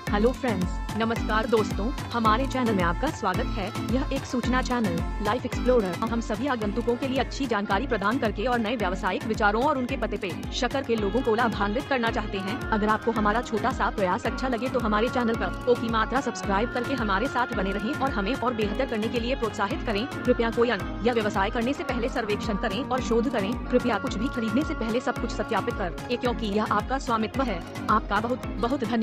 Hello friends, नमस्कार दोस्तों, हमारे चैनल में आपका स्वागत है। यह एक सूचना चैनल लाइफ एक्सप्लोरर हम सभी आगंतुकों के लिए अच्छी जानकारी प्रदान करके और नए व्यावसायिक विचारों और उनके पते पे शक्कर के लोगों को लाभान्वित करना चाहते हैं। अगर आपको हमारा छोटा सा प्रयास अच्छा लगे तो हमारे चैनल पर ओ की मात्रा सब्सक्राइब करके हमारे साथ बने रहें और हमें और बेहतर करने के लिए प्रोत्साहित करें। कृपया कोई अन्य या व्यवसाय करने से पहले सर्वेक्षण करें और शोध करें। कृपया कुछ भी खरीदने से पहले सब कुछ सत्यापित करें, क्योंकि यह आपका स्वामित्व है। आपका बहुत बहुत धन्यवाद।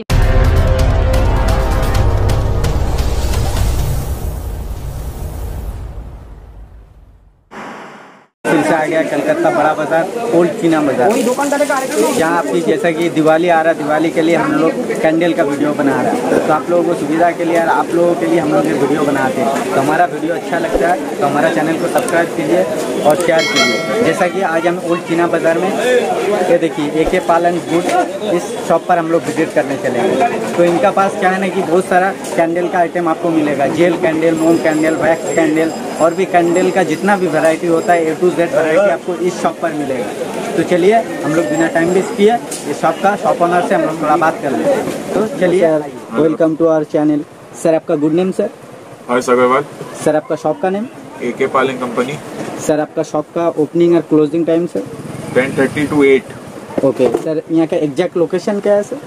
फिर से आ गया कलकत्ता बड़ा बाजार ओल्ड चीना बाजार, जहाँ आपकी जैसा कि दिवाली आ रहा है, दिवाली के लिए हम लोग कैंडल का वीडियो बना रहा है। तो आप लोगों को सुविधा के लिए, आप लोगों के लिए हम लोग ये वीडियो बनाते हैं। तो हमारा वीडियो अच्छा लगता है तो हमारा चैनल को सब्सक्राइब कीजिए और शेयर कीजिए। जैसा कि आज हम ओल्ड चीना बाजार में ये देखिए AK पालन गुड, इस शॉप पर हम लोग विजिट करने चलेंगे। तो इनका पास क्या है ना कि बहुत सारा कैंडल का आइटम आपको मिलेगा, जेल कैंडल, मोम कैंडल, वैक्स कैंडल और भी कैंडल का जितना भी वैरायटी होता है A to Z वैरायटी आपको इस शॉप पर मिलेगा। तो चलिए हम लोग बिना टाइम वेस्ट किए इस शॉप ओनर से हम लोग थोड़ा बात कर लेते हैं। तो चलिए, welcome to our channel. Sir आपका good name sir? Harsh Agarwal. Sir आपका शॉप का name? AK Palan company. Sir आपका शॉप का ओपनिंग और closing time sir? 10:30 to 8। Okay sir, यहाँ का एग्जैक्ट लोकेशन क्या है sir?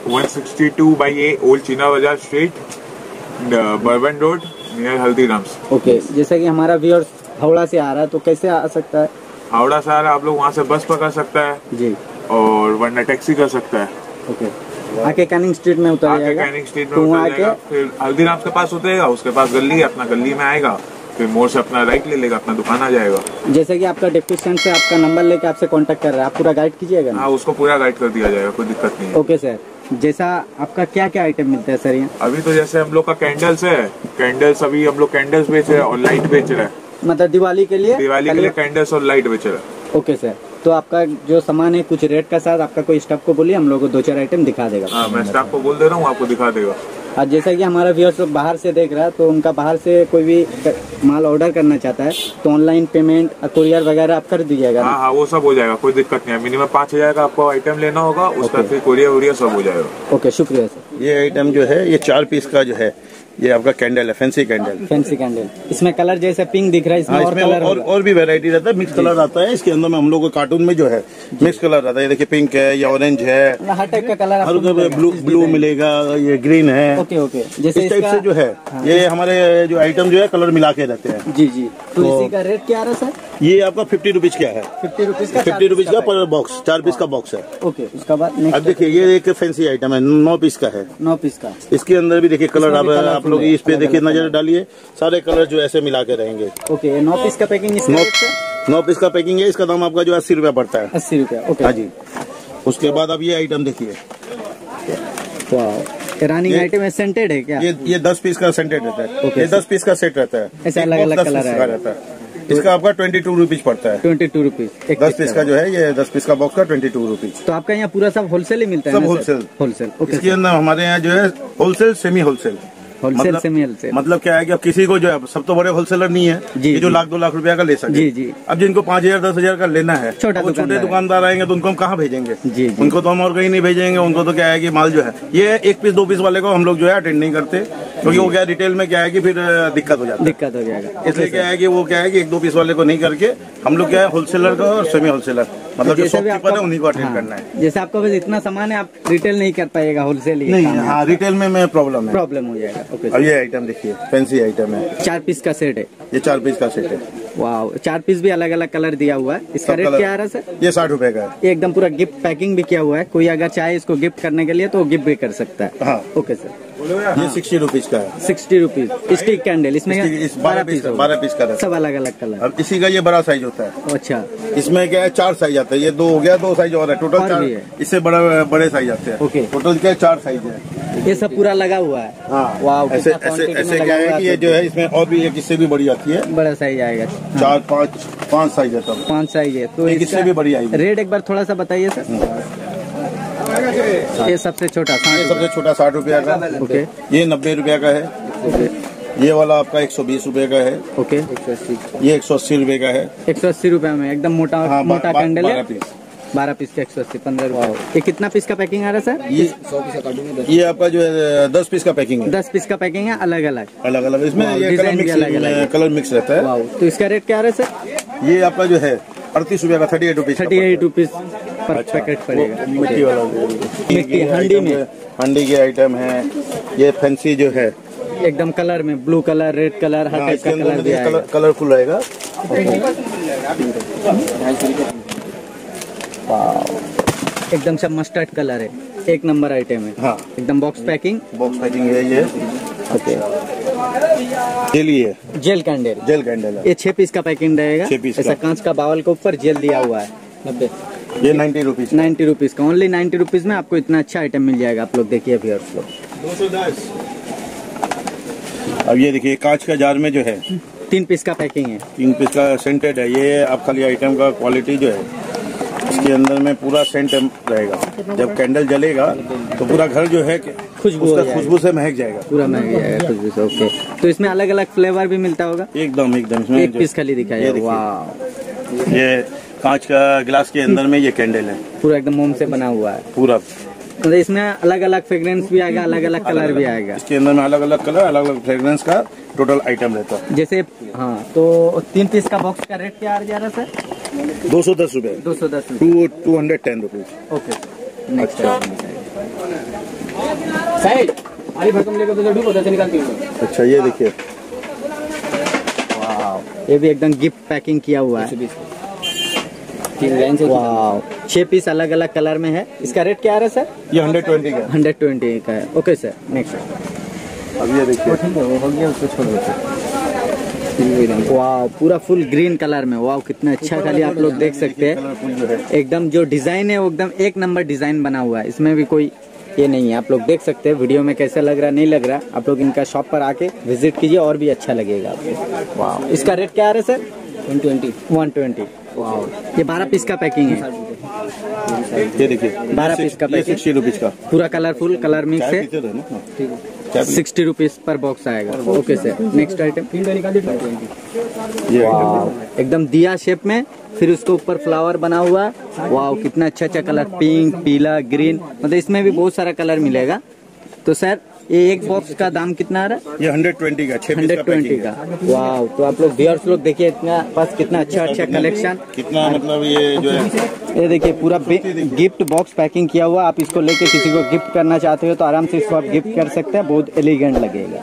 162/A old China Bazaar street, Brabourne road, near Haldiram's. Okay, जैसे कि हमारा व्यूअर्स हावड़ा से आ रहा है तो कैसे आ सकता है? हावड़ा से आ रहा है, आप लोग वहाँ से बस पकड़ सकता है जी, और वरना टैक्सी कर सकता है। ओके, आके कैनिंग स्ट्रीट में उतर जाएगा। कैनिंग स्ट्रीट में तो वहाँ उतर जाएगा, फिर हल्दीराम्स के पास उतरेगा, उसके पास गली है, अपना गली में आएगा, फिर मोड़ से अपना राइट ले लेगा, अपना दुकान आ जाएगा। जैसे कि आपका डिस्क्रिप्शन से आपका नंबर लेके आपसे कांटेक्ट कर रहा है, आप पूरा गाइड कीजिएगा ना? हाँ, उसको पूरा गाइड कर दिया जाएगा, कोई दिक्कत नहीं है। ओके सर, जैसा आपका क्या क्या आइटम मिलता है सर यहाँ? अभी तो जैसे हम लोग का कैंडल्स है, कैंडल्स अभी हम लोग कैंडल्स बेच रहे हैं और लाइट बेच रहे हैं। मतलब दिवाली के लिए? दिवाली के लिए कैंडल्स और लाइट बेच रहे हैं। ओके सर, तो आपका जो सामान है कुछ रेट का साथ आपका कोई स्टाफ को बोलिए, हम लोग को 2-4 आइटम दिखा देगा। हाँ, मैं स्टाफ को बोल दे रहा हूँ, आपको दिखा देगा। और जैसा कि हमारा व्यूअर्स बाहर से देख रहा है तो उनका बाहर से कोई भी माल ऑर्डर करना चाहता है तो ऑनलाइन पेमेंट, कुरियर वगैरह आप कर दीजिएगा? हाँ, वो सब हो जाएगा, कोई दिक्कत नहीं है। मिनिमम 5,000 का आपको आइटम लेना होगा, उसका फिर कुरियर वुरियर सब हो जाएगा। ओके, शुक्रिया सर। ये आइटम जो है ये 4 पीस का जो है ये आपका कैंडल है, फैंसी कैंडल। फैंसी कैंडल, इसमें कलर जैसे पिंक दिख रहा है, इसमें और कलर और भी वैरायटी रहता है, मिक्स कलर आता है इसके अंदर में। हम लोग को कार्टून में जो है मिक्स कलर रहता है, ये देखिए पिंक है या ऑरेंज है, हर टाइप का कलर, हर ब्लू मिलेगा, ये ग्रीन है। ओके ओके, जैसे इस टाइप से जो है ये हमारे जो आइटम जो है कलर मिला के रहते हैं। जी जी, तो इसी का रेट क्या आ रहा है सर? ये आपका 50 रुपीज का है। 50 रुपीज का? 50 रुपीज का पर बॉक्स, 4 पीस का बॉक्स है। ओके, उसका बाद अब देखिए ये एक फैंसी आइटम है, 9 पीस का है। 9 पीस का, इसके अंदर भी देखिए कलर आप लोग इस पे देखिए नजर डालिए, सारे कलर जो ऐसे मिला के रहेंगे। ओके, 9 पीस का पैकिंग? 9 पीस का पैकिंग है, इसका दाम आपका जो 80 रुपया पड़ता है। 80 रुपया, ओके। हाँ जी। उसके बाद अब ये आइटम देखिए, रनिंग आइटम है, सेंटेड है क्या? ये 10 पीस का सेंटेड रहता है। ओके, ये 10 पीस का सेट रहता है, ऐसे अलग अलग कलर रहता है। इसका आपका 22 रुपीज पड़ता है। 22 रुपीज 10 पीस का जो है, ये 10 पीस का बॉक्स का 22 रुपीज। तो आपका यहाँ पूरा सब होलसेल ही मिलता है? सब होलसेल। Wholesale, okay. इसके अंदर हमारे यहाँ जो है wholesale, semi wholesale. Wholesale semi wholesale मतलब क्या है कि अब किसी को जो है, सब तो बड़े होलसेलर नहीं है जी, जो 1-2 लाख रुपया का ले सके। जी जी। अब जिनको 5,000 10,000 का लेना है, छोटे दुकानदार आएंगे तो उनको हम कहाँ भेजेंगे? जी, उनको तो हम और कहीं नहीं भेजेंगे। उनको तो क्या है कि माल जो है ये 1 पीस 2 पीस वाले को हम लोग जो है अटेंड नहीं करते, क्योंकि वो क्या रिटेल में क्या है कि फिर दिक्कत हो जाएगा। इसलिए क्या है कि वो क्या है कि 1-2 पीस वाले को नहीं करके हम लोग क्या है होलसेलर का और सेमी होलसेलर, मतलब जो शॉपकीपर है उन्हीं को अटेंड करना है। जैसे आपका बस इतना सामान है, आप रिटेल नहीं कर पाएगा, होलसेल ही नहीं। हाँ, रिटेल में प्रॉब्लम हो जाएगा। ओके, अब ये आइटम देखिए, फैंसी आइटम है, 4 पीस का सेट है। ये 4 पीस का सेट है। वाह, 4 पीस भी अलग अलग कलर दिया हुआ है। इसका रेट क्या आ रहा है सर? ये 60 रुपए का है। ये एकदम पूरा गिफ्ट पैकिंग भी किया हुआ है, कोई अगर चाहे इसको गिफ्ट करने के लिए तो गिफ्ट भी कर सकता है। हाँ, ओके सर। ये 60 रुपीज का है। 60 रुपीज स्टिक कैंडल, इसमें 12 पीस का है, सब अलग अलग कलर। अब इसी का ये बड़ा साइज होता है। अच्छा, इसमें क्या है 4 साइज आता है, ये 2 हो गया, 2 साइज और है, टोटल 4। इससे बड़े साइज आते हैं। ओके, टोटल क्या 4 साइज है। ये सब पूरा लगा हुआ है। हाँ, वाह, ऐसे क्या है कि ये जो है इसमें और भी एक इससे भी बड़ी आती है, बड़ा साइज आएगा। 4-5 साइज है, सब 5 साइज है। तो इससे भी बड़ी आएगी। रेट एक बार थोड़ा सा बताइए सर। ये सबसे छोटा 60 रुपया का। ओके, ये 90 रुपया का है। ओके, ये वाला आपका 120 रुपए का है। ओके, ये 180 रुपए का है। 180 रुपए में एकदम मोटा कैंडल है। 12 पीस। 12 पीस का 180, 15 रुपये। ये कितना पीस का पैकिंग आ रहा है सर? ये 100 पीस का ये आपका जो है 10 पीस का पैकिंग है। 10 पीस का पैकिंग है, अलग अलग इसमें ये कलर मिक्स रहता है। तो इसका रेट क्या आ रहा है सर? ये आपका जो है 38 रुपये का 38 रुपीज 38 रुपीज पर पैकेट पड़ेगा। मिट्टी वाला मिट्टी हंडी में, हंडी के आइटम है। ये फैंसी जो है एकदम कलर में, ब्लू कलर, रेड कलर, हर टाइप का कलर भी आएगा। कलरफुल रहेगा। एकदम सब मस्टर्ड कलर है, एक नंबर आइटम है। हाँ, एकदम बॉक्स पैकिंग है ये। ओके, जेल कैंडल है। ये 6 पीस का पैकिंग रहेगा। 6 पीस ऐसा कांच का बावल के ऊपर जेल दिया हुआ है। 90, ये 90 रुपीज 90 रुपीज का, ओनली 90 रुपीज में आपको इतना अच्छा आइटम मिल जाएगा। आप लोग देखिए व्यूअर्स लोग। 210। अब ये देखिए कांच का जार में जो है 3 पीस का पैकिंग है। 3 पीस का सेंटेड है। ये आप खाली आइटम का क्वालिटी जो है, इसके अंदर में पूरा सेंट रहेगा। जब कैंडल जलेगा तो पूरा घर जो है खुशबू से महक जाएगा, पूरा महक जाएगा खुशबू से। ओके, तो इसमें अलग अलग फ्लेवर भी मिलता होगा? एकदम इसमें एक पीस खाली दिखाया। वाह, ये कांच का गिलास के अंदर में ये कैंडल है, पूरा एकदम मोम से बना हुआ है पूरा। तो इसमें अलग अलग फ्रेग्रेंस भी आएगा, अलग अलग कलर भी आएगा। इसके अंदर में अलग अलग कलर, अलग अलग फ्रेग्रेंस का टोटल आइटम रहता है। जैसे हाँ, तो 3 पीस का बॉक्स का रेट क्या आ जा रहा है सर? 210 रुपए। 210 210 रुपीज। ओके, नेक्स्ट साइड अरे भाई तुम लेकर तो उधर से निकालती हूँ। अच्छा, ये देखिए, वाह, ये भी एकदम गिफ्ट पैकिंग किया हुआ है। 6 पीस अलग अलग कलर में है। इसका रेट क्या आ रहा है सर? ये 120 का। 120 का है। Okay sir, next. अब ये देखिए, हो गया, उसको छोड़ दो। वाह, पूरा फुल ग्रीन कलर में। वाह, कितना अच्छा, खाली आप लोग देख सकते हैं। एकदम जो डिजाइन है वो एकदम एक नंबर डिजाइन बना हुआ है। इसमें भी कोई ये नहीं है। आप लोग देख सकते हैं वीडियो में कैसा लग रहा नहीं लग रहा। आप लोग इनका शॉप पर आके विजिट कीजिए और भी अच्छा लगेगा आपको। वाह, इसका रेट क्या आ रहा है सर? 120। वाह, ये 12 पीस का पैकिंग है। ये देखिए 12 पीस का पैकिंग, 60 रुपीज का। पूरा कलरफुल कलर मिक्स है। 60 रुपीज पर बॉक्स आएगा। Okay sir, next item. एकदम दिया शेप में, फिर उसके ऊपर फ्लावर बना हुआ। वाह, कितना अच्छा अच्छा कलर, पिंक, पीला, ग्रीन, मतलब इसमें भी बहुत सारा कलर मिलेगा। तो सर ये एक बॉक्स का दाम कितना आ रहा है? ये 120 का, 120 का। वाह, तो आप लोग व्यूअर्स लोग देखिए, इतना पास कितना अच्छा अच्छा कलेक्शन, कितना मतलब ये जो है, ये देखिए पूरा गिफ्ट बॉक्स पैकिंग किया हुआ। आप इसको लेके किसी को गिफ्ट करना चाहते हो तो आराम से इसको आप गिफ्ट कर सकते हैं। बहुत एलिगेंट लगेगा।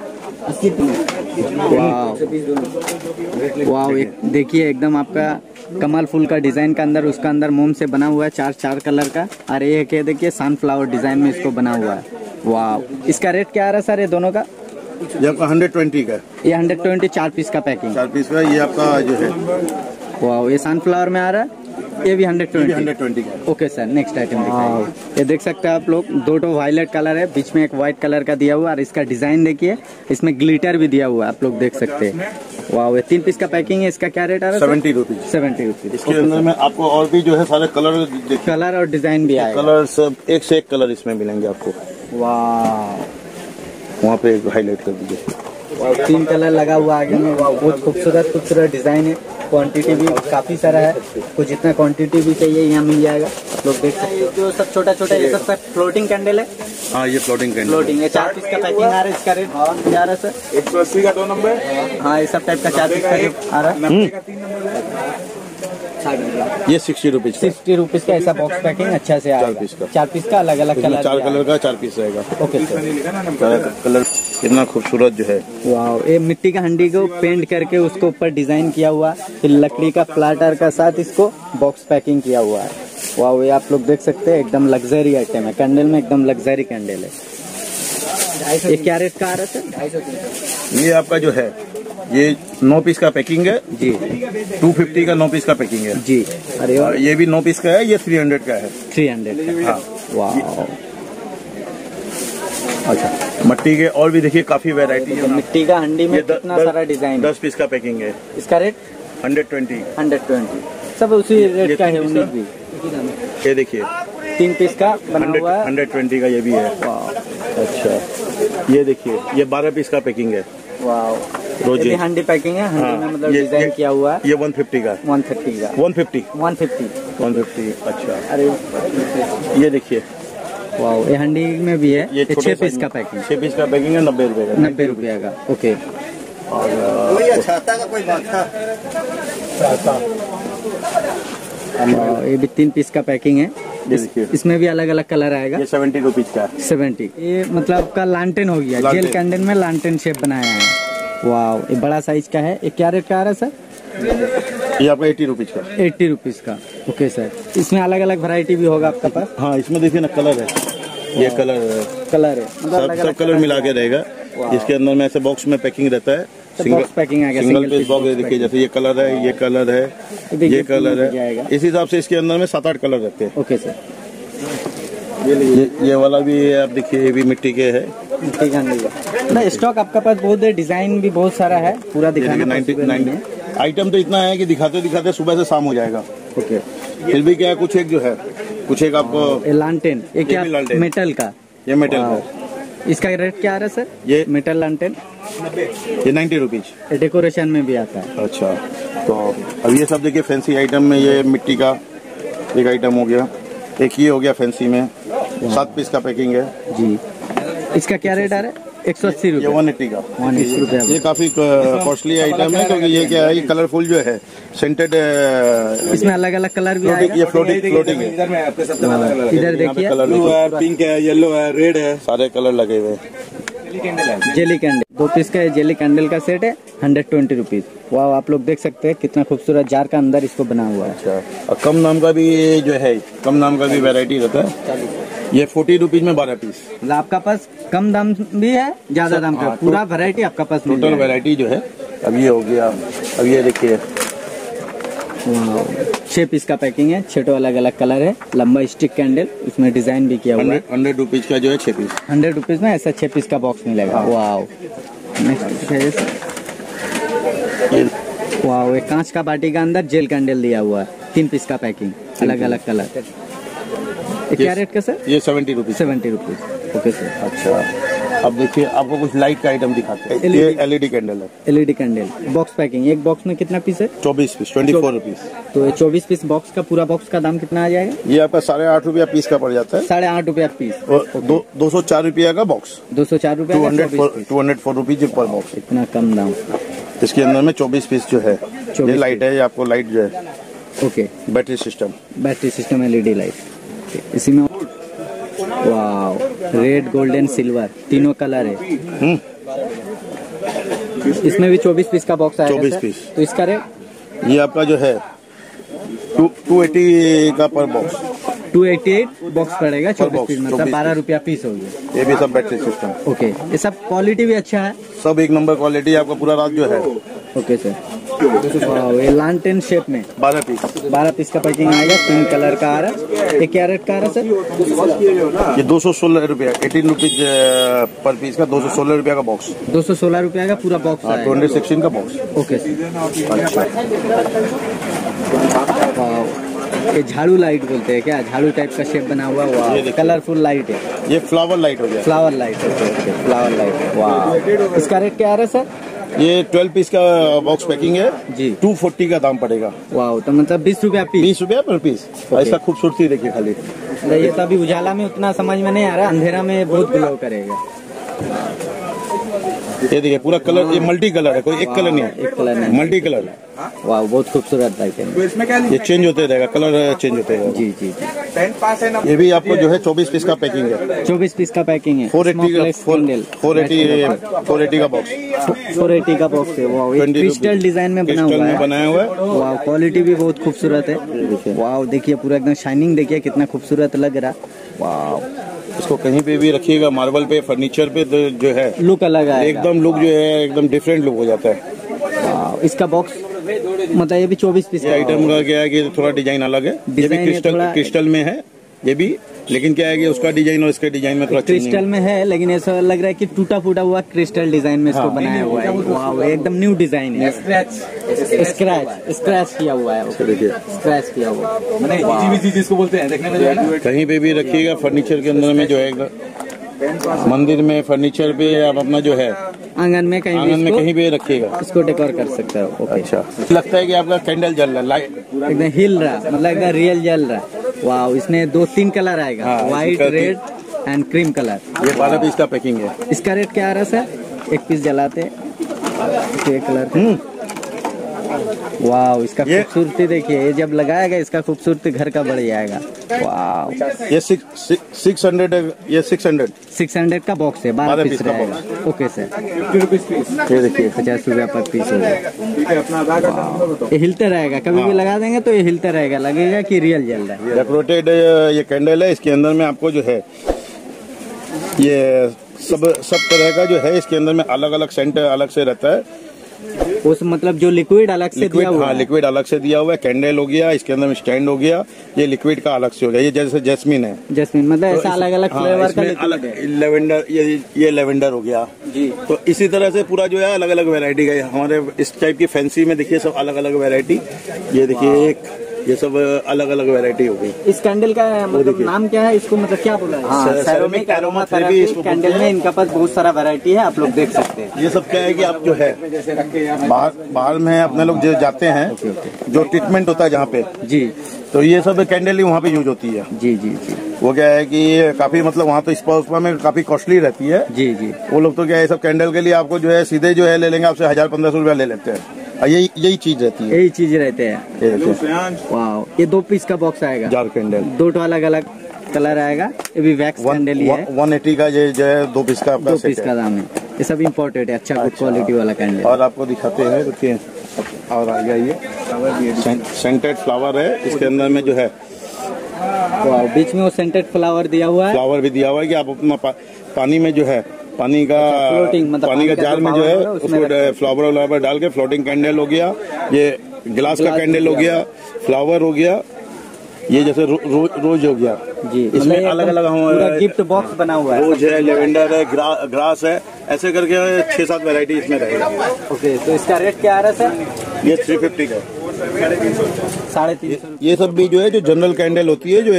वाह, एक देखिए एकदम आपका कमल फूल का डिजाइन का अंदर, उसका अंदर मोम से बना हुआ है, 4 कलर का। और ये क्या देखिए, सनफ्लावर डिजाइन में इसको बना हुआ है। वाह, इसका रेट क्या आ रहा है सर ये दोनों का? ये आपका 120 का। ये 120, 4 पीस का पैकिंग। 4 पीस का। ये आपका जो है, वाह, ये सनफ्लावर में आ रहा है। ये भी 120 का। ओके सर, नेक्स्ट आइटम दिखाइए। ये देख सकते हैं आप लोग, 2 वायलेट कलर है, बीच में एक व्हाइट कलर का दिया हुआ। और इसका डिजाइन देखिए, इसमें ग्लिटर भी दिया हुआ है, आप लोग देख सकते हैं। वाह, ये 3 पीस का पैकिंग है। इसका क्या रेट आ रहा है? 70 रुपीज। 70 रुपीज। इसके अंदर में आपको और भी जो है सारे कलर और डिजाइन भी आएगा। कलर सब एक से एक कलर इसमें मिलेंगे आपको। वाह, वहाँ पे हाईलाइट कर दीजिए। 3 कलर लगा हुआ आगे में। वाह, बहुत खूबसूरत डिजाइन है। क्वांटिटी भी काफी सारा है, कुछ जितना क्वांटिटी भी चाहिए यहाँ मिल जाएगा। आप लोग देख सकते हैं। जो सब छोटा छोटा, ये सब फ्लोटिंग कैंडल है। हाँ, ये फ्लोटिंग कैंडल। फ्लोटिंग है। 4 पीस का पैकिंग आ रहा है। इसका रेट क्या आ रहा है सर? 180 का 2 नंबर। हाँ, ये सब टाइप का 4 पीस का आ रहा है। ये 60 रुपीज। 60 रुपीज का ऐसा बॉक्स पैकिंग अच्छा से आएगा। 4 पीस का अलग अलग कलर, 4 कलर का 4 पीस रहेगा। Okay sir. कलर कितना खूबसूरत जो है। वाह, ये मिट्टी का हंडी को पेंट करके उसको ऊपर डिजाइन किया हुआ, फिर लकड़ी का फ्लैटर का साथ इसको बॉक्स पैकिंग किया हुआ है। वाह, ये आप लोग देख सकते हैं, एकदम लग्जरी आइटम है। कैंडल में एकदम लग्जरी कैंडल है। ये क्या रेट का आ रहा है सर? 250। ये आपका जो है, ये 9 पीस का पैकिंग है जी। 250 का 9 पीस का पैकिंग है जी। अरे और ये भी 9 पीस का है। ये 300 का है। 300 का। हाँ। वाह, अच्छा, मिट्टी के और भी देखिए काफी वैरायटी है। मिट्टी का हंडी में कितना सारा डिजाइन। 10 पीस का पैकिंग है। इसका रेट 120। 120 सब उसी रेट का है। 19 भी। ये देखिए 3 पीस का बना हुआ है। 120 का ये भी है। अच्छा, ये देखिए, ये 12 पीस का पैकिंग है। वाओ, रोजी ये हैंडी पैकिंग है, हंडी में मतलब डिजाइन किया हुआ है। ये 150 का, 130 का, 150। अच्छा, अरे ये देखिए, वाओ, ये हंडी में भी है। ये 6 पीस का पैकिंग, 6 पीस का पैकिंग है, 90 रुपए का, 90 रुपया का। ओके, और ये भी 3 पीस का पैकिंग है। ये देखिए, इसमें भी अलग अलग कलर आएगा। ये 70 रुपीज का, 70। ये मतलब आपका लालटेन हो गया, जेल कैंडल में लालटेन शेप बनाया है। वाओ, ये बड़ा साइज का है। ये क्या रेट का आ रहा है सर? ये आपका 80 रुपीज का, 80 रुपीज का। ओके सर, इसमें अलग अलग वैरायटी भी होगा आपका पास? हाँ, इसमें देखिए ना कलर है, ये कलर है, सब कलर मिला के रहेगा। इसके अंदर में ऐसे बॉक्स में पैकिंग रहता है, बॉक्स पैकिंग आ गया, सिंगल पीस बॉक्स। देखिए जैसे ये कलर है, ये कलर है, ये कलर है, इस हिसाब से इसके अंदर में 7-8 कलर रहते हैं। ओके सर, ये वाला भी आप देखिए, ये भी मिट्टी के है। मिट्टी का ना स्टॉक आपका पास बहुत है, डिजाइन भी बहुत सारा है, पूरा दिखाना 90 आइटम तो इतना है कि दिखाते दिखाते सुबह से शाम हो जाएगा। ओके, फिर भी क्या है, कुछ एक जो है, कुछ एक आपको लालटेन, ये क्या मेटल का? ये मेटल का, इसका रेट क्या आ रहा है सर? ये मेटल लालटेन ये 90 रुपीज, डेकोरेशन में भी आता है। अच्छा, तो अब ये सब देखिए फैंसी आइटम में, ये मिट्टी का एक आइटम हो गया, एक ये हो गया फैंसी में, 7 पीस का पैकिंग है जी। इसका क्या रेट आ रहा है? 180 ये रुपये, 180 का, 180 रुपये। ये काफी कॉस्टली आइटम है, क्योंकि ये क्या है, ये कलरफुल जो है, सेंटेड, इसमें अलग अलग कलर भी आएगा। ये फ्लोटिंग है, इधर देखिए, कलर पिंक है, येलो है, रेड है, सारे कलर लगे हुए हैं। जेली कैंडल 2 पीस का जेली कैंडल का सेट है, 120 रुपीज। वाह, आप लोग देख सकते हैं कितना खूबसूरत जार का अंदर इसको बना हुआ है। अच्छा, और कम नाम का भी जो है, कम नाम का भी वैरायटी रहता है। ये 40 रुपीज में 12 पीस। मतलब आपका पास कम दाम भी है, ज्यादा दाम का, पूरा वैरायटी आपका पास मिल टोटल जाएगा। वैरायटी जो है, अब ये हो गया, अब ये देखिए, 6 पीस का पैकिंग है, 6 अलग अलग कलर है, लंबा स्टिक कैंडल, उसमें डिजाइन भी किया हुआ है। 100 रुपीज का जो है 6 पीस, 100 रुपीज में ऐसा 6 पीस का बॉक्स मिलेगा। वाओ, नेक्स्ट है वाओ, एक कांच का बाटी का अंदर जेल कैंडल दिया हुआ है, 3 पीस का पैकिंग, अलग अलग कलर। क्या रेट का सर? ये 70 रुपीज, 70 रुपीज। Okay sir. अच्छा, अब देखिए आपको कुछ लाइट का आइटम दिखाते हैं। ये एलईडी कैंडल है, एलईडी कैंडल बॉक्स पैकिंग। एक बॉक्स में कितना पीस है? 24 पीस, 24 रुपीज। तो ये 24 पीस बॉक्स का, पूरा बॉक्स का दाम कितना आ जाएगा? ये आपका 8.5 रुपया पीस का पड़ जाता है, 8.5 रुपया पीस। और 204 रुपया का बॉक्स, 204 रुपया, 204 रुपीज पर बॉक्स। इतना कम दाम। इसके अंदर में 24 पीस जो है, ये लाइट है, ये आपको लाइट जो है, okay, battery system LED light. इसी में वाओ, रेड, गोल्डन, सिल्वर, तीनों कलर है। इसमें भी 24 पीस का बॉक्स आएगा। 24 पीस। तो इसका रेट? ये आपका जो है 280 का पर बॉक्स, 288 बॉक्स पड़ेगा, 24 पीस, मतलब 12 रुपया पीस हो गया। ये भी सब बैटरी सिस्टम। ओके, ये सब क्वालिटी भी अच्छा है, सब एक नंबर क्वालिटी, आपका पूरा रात जो है। Okay sir. वाओ, ये लालटेन शेप में 12 पीस का पैकिंग आएगा, 3 कलर का आ रहा है। ये क्या रेट का आ रहा है सर? ये 216 रुपया, 18 रुपीज पर पीस का, 216 रुपया का बॉक्स, 216 रुपया का पूरा बॉक्स आएगा। 2016 का बॉक्स। Okay sir. अच्छा, वाओ, ये झाड़ू लाइट बोलते हैं क्या? झाड़ू टाइप का शेप बना हुआ। वाह, कलरफुल लाइट है। ये फ्लावर लाइट हो गया, flower light. Okay, flower light. वाह, इसका रेट क्या आ रहा है सर? ये 12 पीस का बॉक्स पैकिंग है जी, 240 का दाम पड़ेगा। वाह, तो मतलब 20 रुपया पीस, 20 रुपया पर पीस। ऐसा खूबसूरती देखिए खाली। ये तो अभी उजाला में उतना समझ में नहीं आ रहा, अंधेरा में बहुत ग्लो करेगा। ये देखिए पूरा कलर, ये मल्टी कलर है, कोई एक कलर नहीं है, एक कलर नहीं, मल्टी कलर है। वाह, बहुत खूबसूरत लाइट है। ये चेंज होते रहेगा, कलर चेंज होते रहेगा। जी जी जी। ये भी आपको जो है 24 पीस का पैकिंग है, 24 पीस का पैकिंग है, 480 का बॉक्स, 480 का बॉक्स है। वाह, ये क्रिस्टल डिजाइन में बना हुआ है, बनाया हुआ है। वाह, क्वालिटी भी बहुत खूबसूरत है। वाह, देखिए पूरा एकदम शाइनिंग, देखिए कितना खूबसूरत लग रहा। वाह, इसको कहीं पे भी रखिएगा, मार्बल पे, फर्नीचर पे, तो जो है लुक अलग है, एकदम लुक जो है एकदम डिफरेंट लुक हो जाता है। इसका बॉक्स मतलब ये भी 24 पीस ये आइटम का क्या है कि थोड़ा डिजाइन अलग है, ये भी क्रिस्टल में है ये भी, लेकिन क्या है कि उसका डिजाइन और इसके डिजाइन में थोड़ा क्रिस्टल में है, लेकिन ऐसा लग रहा है कि टूटा फूटा हुआ क्रिस्टल डिजाइन में इसको बनाया हुआ है। वाह, एकदम न्यू डिजाइन है, स्क्रैच किया हुआ है, स्क्रैच किया हुआ है। जिसको बोलते हैं देखने में, कहीं पे भी रखिएगा फर्नीचर के अंदर में जो है मंदिर में, फर्नीचर पे, आप अपना जो है आंगन में कहीं भी रखिएगा, इसको डेकोर कर सकते हो। ओके। अच्छा, लगता है कि आपका कैंडल जल रहा है, लाइट एकदम हिल रहा, मतलब एकदम रियल जल रहा है। वाह, इसमें 2-3 कलर आएगा, हाँ, white, red and cream colour. ये 12 पीस का पैकिंग है। इसका रेट क्या आ रहा है सर? 1 पीस जलाते कलर। वाह, इसका खूबसूरती देखिए, ये जब लगाएगा इसका खूबसूरती घर का बढ़ जाएगा। वाह, ये 600, ये 600 का बॉक्स है, 12 पीस रहेगा। ओके सर, ये देखिए 50 रुपया पर पीस होगा। ये हिलते रहेगा, कभी भी लगा देंगे तो ये हिलते रहेगा, लगेगा कि रियल जल रहा है। डेकोरेटेड ये कैंडल है। इसके अंदर में आपको जो है ये सब तरह का जो है, इसके अंदर में अलग अलग सेंट अलग से रहता है। उस मतलब जो लिक्विड अलग से दिया हुआ है। लिक्विड अलग से दिया हुआ है। कैंडल हो गया, इसके अंदर में स्टैंड हो गया, ये लिक्विड का अलग से हो गया। ये जैसे जैस्मिन है, मतलब ऐसा अलग अलग फ्लेवर का अलग लेवेंडर, ये लेवेंडर हो गया जी। तो इसी तरह से पूरा जो है अलग अलग वैरायटी का हमारे इस टाइप की फैंसी में देखिए सब अलग अलग वैरायटी। ये देखिए ये सब अलग अलग वैरायटी हो गई। इस कैंडल का मतलब नाम क्या है? इसको मतलब क्या बोला है? सेरामिक एरोमा थेरेपी कैंडल में इनका पास बहुत सारा वैरायटी है, आप लोग देख सकते हैं। ये सब क्या है कि आप जो है बाहर में अपने लोग जो जाते हैं, जो ट्रीटमेंट होता है जहाँ पे जी, तो ये सब कैंडल ही वहाँ पे यूज होती है। जी जी जी। वो क्या है कि काफी मतलब वहाँ तो स्पा में काफी कॉस्टली रहती है। जी जी। वो लोग तो क्या है, सब कैंडल के लिए आपको जो है सीधे जो है ले लेंगे, आपसे 1000-1500 रुपया ले लेते हैं। यही चीज रहती है, यही चीज रहते हैं। वाह, ये 2 पीस का बॉक्स आएगा, जार कैंडल, 2 अलग अलग कलर आएगा। ये भी वैक्स कैंडल ही है। 180 का ये जो है 2 पीस का, 2 पीस का दाम है। ये सब इम्पोर्टेड है, अच्छा गुड क्वालिटी वाला कैंडल। और आपको दिखाते हैं, देखिए और आ गया ये सेंटेड फ्लावर है। इसके अंदर में जो है बीच में वो सेंटेड फ्लावर दिया हुआ है। फ्लावर भी दिया हुआ है कि आप अपना पानी में जो है पानी का फ्लोटिंग, मतलब पानी का जार में जो है उसको फ्लावर डाल के फ्लोटिंग कैंडल हो गया। ये गिलास का कैंडल हो गया, फ्लावर हो गया, ये जैसे रोज हो गया जी। इसमें अलग अलग गिफ्ट बॉक्स बना हुआ है। रोज है, लेवेंडर है, ग्रास है, ऐसे करके 6-7 वैरायटी इसमें रहेगा। ओके, तो इसका रेट क्या आ रहा है सर? ये 350 का, 350। ये सब भी जो है जो जनरल कैंडल होती है, जो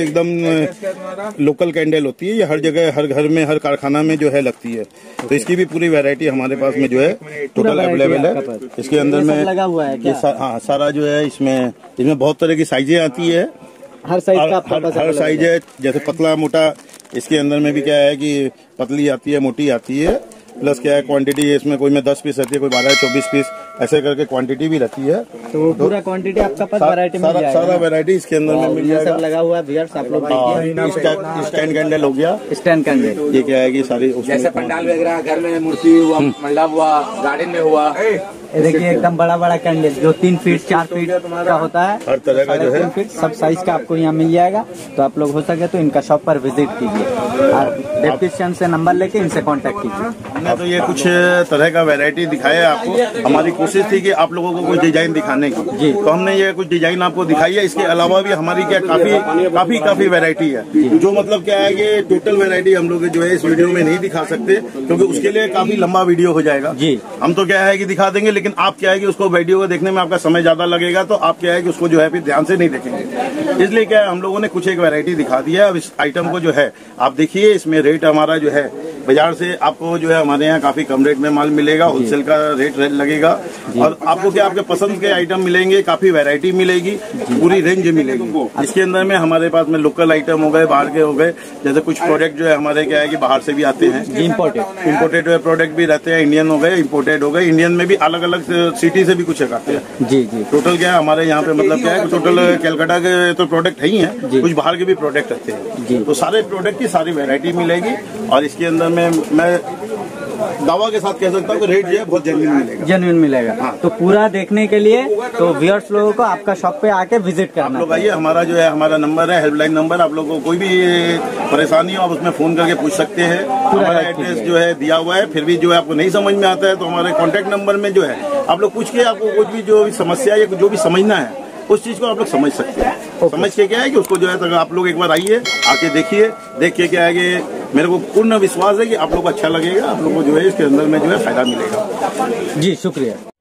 एकदम लोकल कैंडल होती है, ये हर जगह, हर घर में, हर कारखाना में जो है लगती है। तो इसकी भी पूरी वैरायटी हमारे पास में जो है टोटल अवेलेबल है। इसके अंदर में लगा हुआ है क्या? हाँ, सारा जो है इसमें बहुत तरह की साइजें आती है। हर साइज का हर साइज है, जैसे पतला मोटा। इसके अंदर में भी क्या है कि पतली आती है, मोटी आती है, प्लस क्या है क्वांटिटी है इसमें, कोई में 10 पीस रहती है, कोई 12-24 पीस, ऐसे करके क्वांटिटी भी रहती है। तो पूरा क्वांटिटी आपका पास वैरायटी मिल जाएगा, सारा वैरायटी इसके अंदर में मिल जाएगा। सब लगा हुआ है व्यूअर्स, आप लोग देखिए। स्टैंड कैंडल हो गया, स्टैंड कैंडल। ये क्या है कि सारी जैसे पंडाल वगैरह घर में मूर्ति हुआ, मंडप हुआ, गार्डन में हुआ। देखिए एकदम बड़ा बड़ा कैंडल जो 3 फीट 4 फीट का होता है, हर तरह का जो है 3 फीट सब साइज का आपको यहाँ मिल जाएगा। तो आप लोग हो सके तो इनका शॉप पर विजिट कीजिए और डिस्क्रिप्शन से नंबर लेके इनसे कांटेक्ट कीजिए। हमने तो ये कुछ तरह का वैरायटी दिखाया आपको। हमारी कोशिश थी कि आप लोगों को कुछ डिजाइन दिखाने की जी, तो हमने ये कुछ डिजाइन आपको दिखाई है। इसके अलावा भी हमारी क्या काफी वैरायटी है, जो मतलब क्या है कि टोटल वैरायटी हम लोग जो है इस वीडियो में नहीं दिखा सकते, क्योंकि उसके लिए काफी लंबा वीडियो हो जाएगा जी। हम तो क्या है कि दिखा देंगे, लेकिन आप क्या है कि उसको वीडियो को देखने में आपका समय ज्यादा लगेगा, तो आप क्या है कि उसको जो है फिर ध्यान से नहीं देखेंगे। इसलिए क्या है हम लोगों ने कुछ एक वैरायटी दिखा दिया है। अब इस आइटम को जो है आप देखिए, इसमें रेट हमारा जो है बाजार से आपको जो है हमारे यहाँ काफी कम रेट में माल मिलेगा, होलसेल का रेट लगेगा। और आपको क्या आपके पसंद के आइटम मिलेंगे, काफी वैरायटी मिलेगी, पूरी रेंज मिलेगी। इसके अंदर में हमारे पास में लोकल आइटम हो गए, बाहर के हो गए, जैसे कुछ प्रोडक्ट जो है हमारे क्या है कि बाहर से भी आते हैं, इम्पोर्टेड प्रोडक्ट भी रहते हैं, इंडियन हो गए, इम्पोर्टेड हो गए। इंडियन में भी अलग अलग सिटी से भी कुछ आते हैं जी जी। टोटल क्या है हमारे यहाँ पे मतलब क्या है, टोटल कैलकाटा के तो प्रोडक्ट है ही है, कुछ बाहर के भी प्रोडक्ट आते हैं। तो सारे प्रोडक्ट की सारी वैरायटी मिलेगी। और इसके अंदर में मैं दावा के साथ कह सकता हूँ कि रेट जो है बहुत जेन्युइन मिलेगा। हाँ। तो पूरा देखने के लिए तो व्यूअर्स लोगों को आपका शॉप पे आके विजिट करना। आप लोग आइए, हमारा जो है हमारा नंबर है, हेल्पलाइन नंबर। आप लोगों को कोई भी परेशानी हो आप उसमें फोन करके पूछ सकते हैं। हमारा एड्रेस जो है दिया हुआ है। फिर भी जो है आपको नहीं समझ में आता है तो हमारे कॉन्टेक्ट नंबर में जो है आप लोग पूछ के आपको कुछ भी जो समस्या या जो भी समझना है उस चीज को आप लोग समझ सकते हैं। समझ के क्या है कि उसको जो है तो आप लोग एक बार आइए, आके देखिए, देख के क्या है कि मेरे को पूर्ण विश्वास है कि आप लोग को अच्छा लगेगा, आप लोग को जो है इसके अंदर में जो है फायदा मिलेगा। जी शुक्रिया।